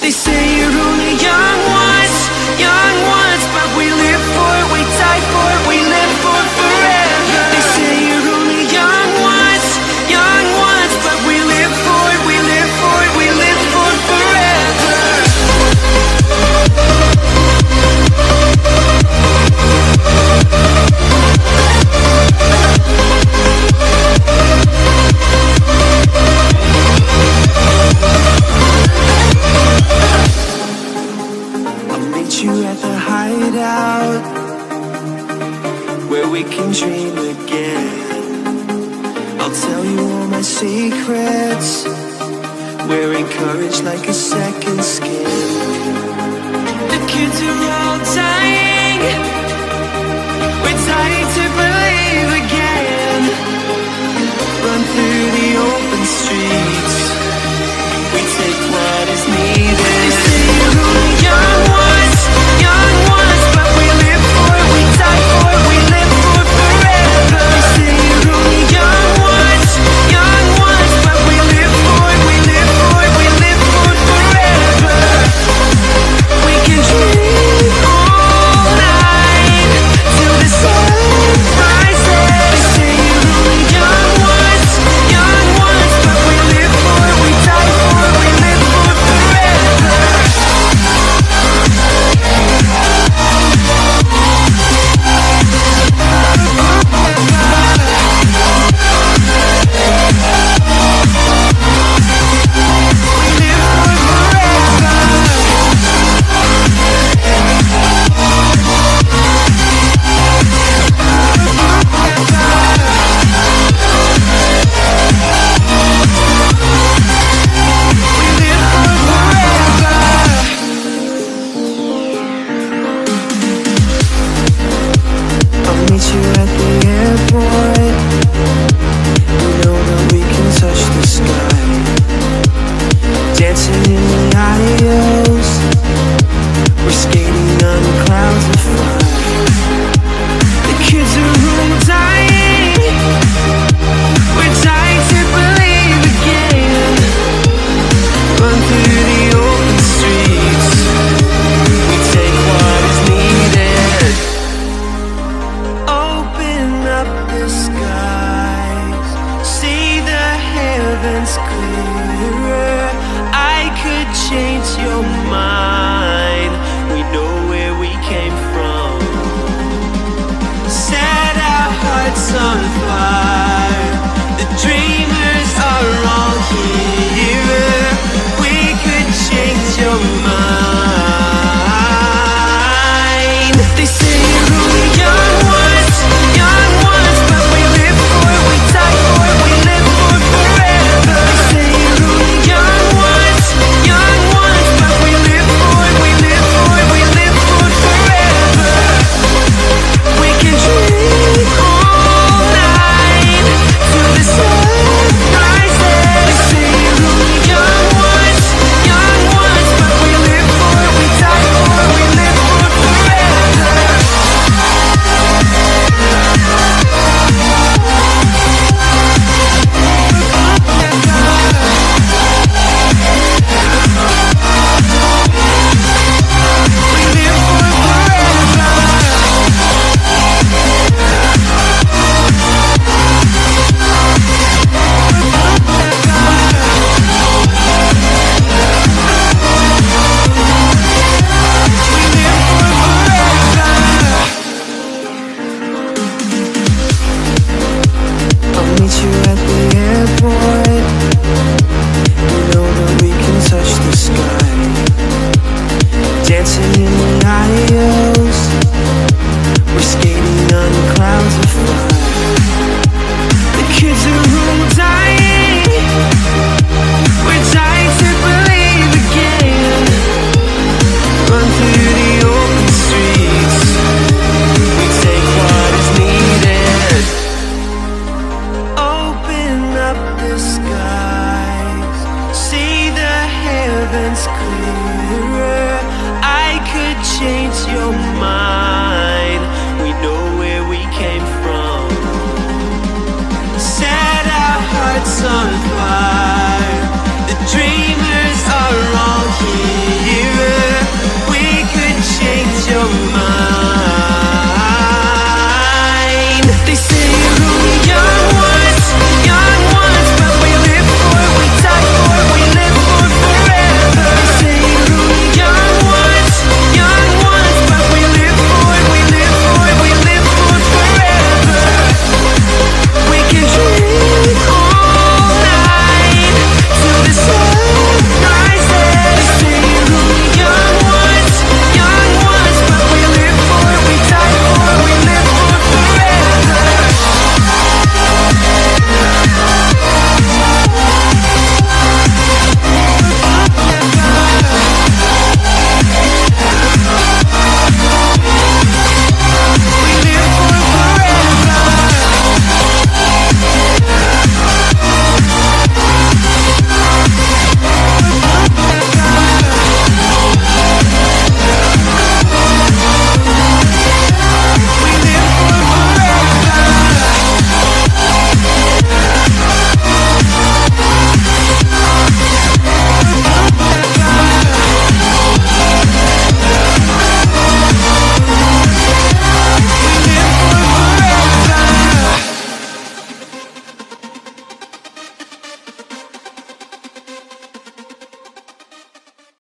They say you're only young once, but we live for it, we die for it, we live for forever. They say you're only young once, but we live for it, we live for it, we live for forever. You at the hideout, where we can dream again. I'll tell you all my secrets, we're encouraged like a second skin. The kids are all dying, we're dying to